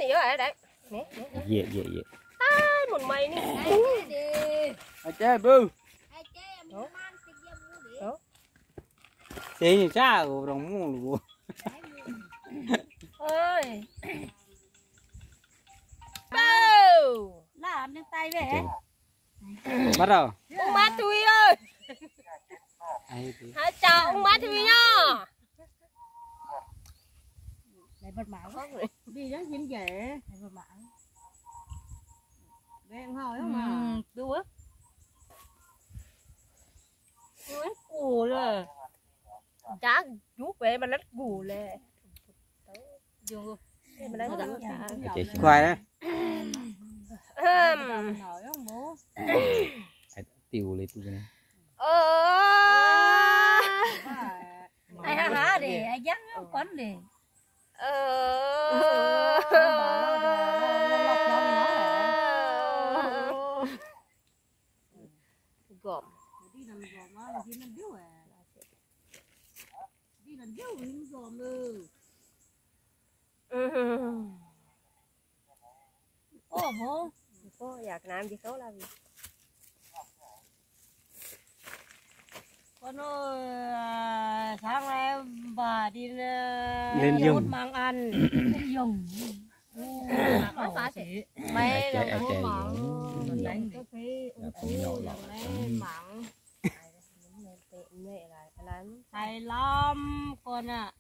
dữ rồi đấy. Nè. Dễ. Ai một mày nè. Ai chơi bư. Thế như cha của đồng mua luôn. Ơi. Bưu. Làm lên tay về. Bắt đầu. Ông má Thùy ơi. Hãy chào ông má Thùy nhá. Lại bật mão đi đó hiếm dễ lại bật mão em hỏi không mà Đu á. Ôi cù rồi. Chá rút về mà lết cù lẹ. Dương mà lấy khoai đấy. hỏi không bố Tiểu lấy tụi này. ai hả để ai dắt không con để gồm đi làm gồm á là khi mình biết à đi làm biết mình gồm ừ bốอยากlàm gì số là gì con ơi sáng nay bà đi lên dùng mang ăn lên dùng có phải chị mày là bố mặn đánh cái phí mặn hay lắm con ạ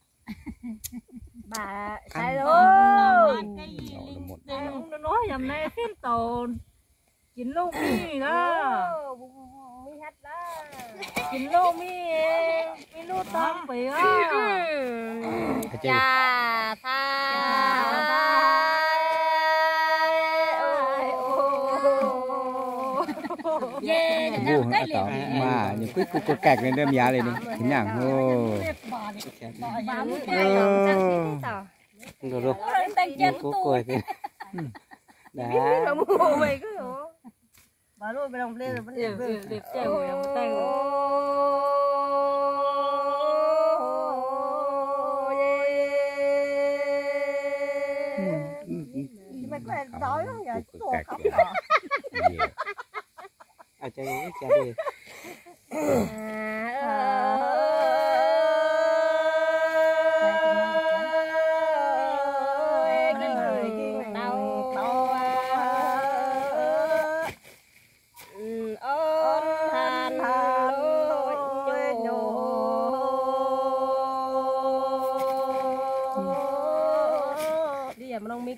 bà sai luôn cái gì nó nói dầm này phim tồn chín lô mi đó mi hết đó chín lô mi lô tôm bì á cha tha Vua hả tao mà những cái cục cạch lên đâm giá lên đi thế nào ô rồi rồi cô cười thế đã bà luôn bên đồng lên rồi vẫn đẹp chơi rồi tay mày có đói không vậy cục cạch à chơi chả đi đi mà không biết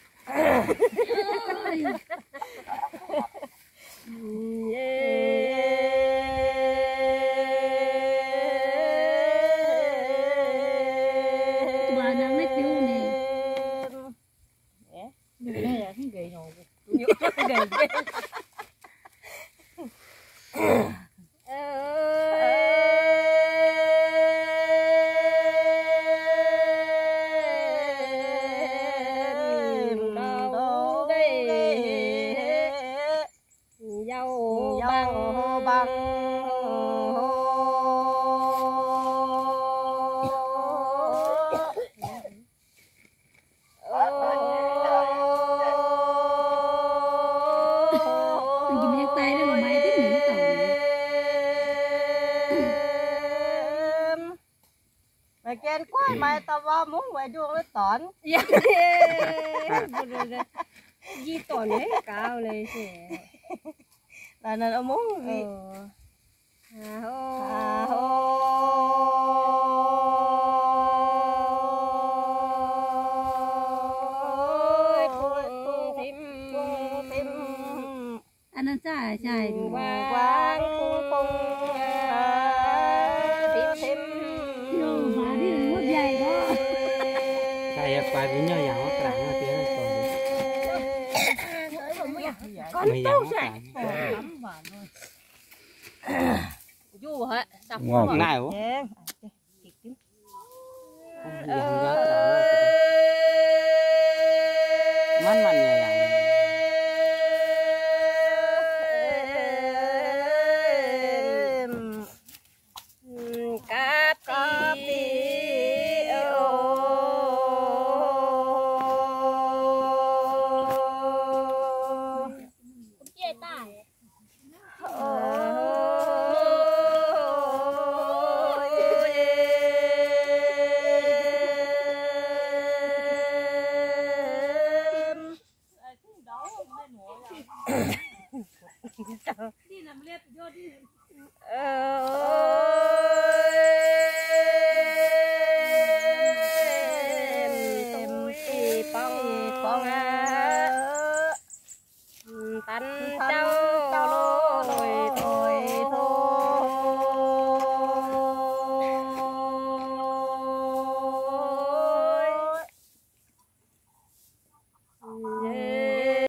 mày khen quá mày tao vào muốn mày đuông nó tỏn di tỏn ấy cao lên chứ là nó muốn gì anh nó chạy quang phung thêm mà đi mất dày đó kayak pagi nya yang terang tiếng con đâu chạy du hả sao ngon này hả mắn mắn nhẹ